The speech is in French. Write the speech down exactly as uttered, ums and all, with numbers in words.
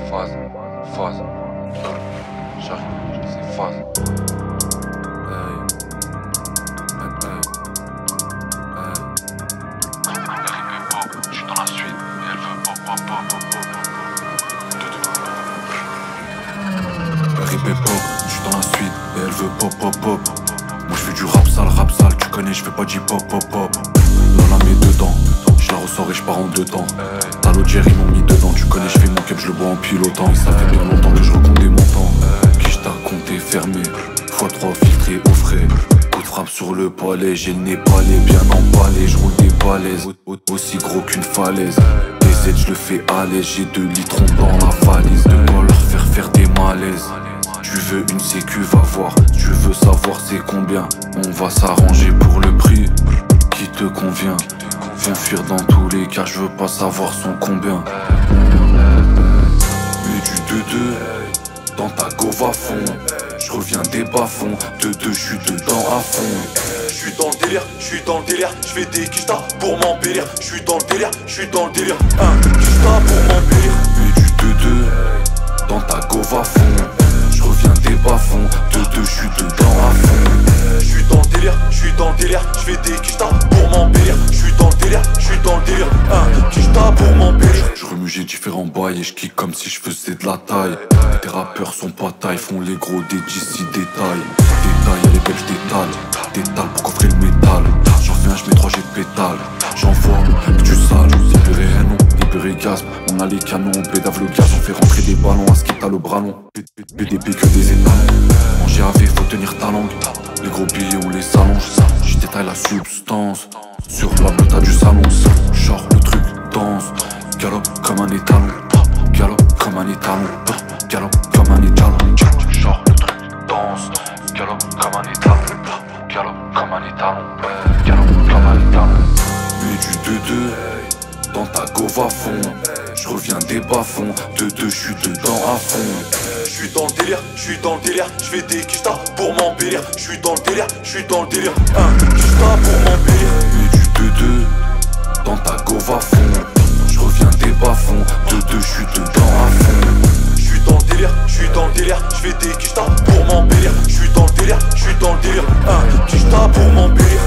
Phazz, Phazz. J'arrive, c'est Phazz. Hey, hey, hey, hey. Elle est pop, je suis dans la suite, et elle veut pop, pop, pop, pop, pop. Rip pop, je suis dans la suite, et elle veut pop, pop, pop. Moi je fais du rap sale, rap sale, tu connais, je fais pas du pop, pop, pop. Là la mets dedans, je la ressors et je pars en deux temps. T'as l'autre Jerry m'ont mis dedans, tu connais, je fais mon cap, je le bois en pilotant. Ça fait bien longtemps que je recompte des montants. Qui je t'a compté fermé, fois trois filtré au frais. Coup de frappe sur le palais, j'ai le nez balai, bien emballé, je roule des balaises, aussi gros qu'une falaise. B Z je le fais à l'aise, j'ai deux litrons dans la valise. De quoi leur faire faire des malaises. Tu veux une sécu, va voir, tu veux savoir c'est combien. On va s'arranger pour le prix qui te convient. Viens fuir dans tous les cas, je veux pas savoir son combien. Mets du deux deux dans ta gove à fond. Je reviens des bas-fonds, deux deux, je suis dedans à fond. Je suis dans le délire, je suis dans le délire, je fais des quichtas pour m'embellir. Je suis dans le délire, je suis dans le délire, un quichta pour m'embellir. Mets du deux deux dans ta gove à fond. Je reviens des bas-fonds, deux deux, je suis dedans à fond. Je suis dans le délire, je suis dans le délire, je fais des quichtas pour m'embellir. Je suis dans le délire, je suis dans le délire, un quichta pour m'embellir. Je remue, j'ai différents bails et je kick comme si je faisais de la taille. Tes rappeurs sont pas taille, font les gros des d'ici détails. Détail, y'a les belges d'étal, d'étal pour coffrer le métal. J'en fais un, je mets trois jets de pétale. J'envoie que tu sales, libéré non, libéré gaz. On a les canons, on bédave le gaz, on fait rentrer des ballons à ce qui t'a le bras long. P D P que des étals. En G A V faut tenir ta langue. Les gros billets on les s'allonge. J'y détaille la substance. Sur la bota du salon. Genre le truc danse. Galope comme un étalon. Galope comme un étalon. Galope comme un étalon. Genre le truc danse. Galope comme un étalon. Galope comme un étalon. Galope comme un étalon. Mets du deux deux dans ta gove à fond. Je reviens des bas-fonds, deux deux, je suis dedans à fond. Je suis dans le délire, je suis dans le délire, je fais des quichtas pour m'embellir. Je suis dans le délire, je suis dans le délire, un quichta pour m'embellir. Mets du deux deux dans ta gove à fond. Je reviens des bas-fonds, deux deux, je suis dedans à fond. Je suis dans le délire, je suis dans le délire, je fais des quichtas pour m'embellir. Je suis dans le délire, je suis dans le délire, un quichta pour m'embellir.